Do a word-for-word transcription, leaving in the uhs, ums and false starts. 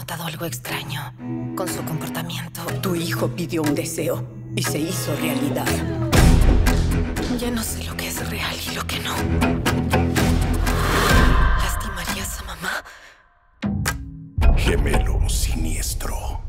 notado algo extraño con su comportamiento. Tu hijo pidió un deseo y se hizo realidad. Ya no sé lo que es real y lo que no. ¿Lastimarías a mamá? Gemelo siniestro.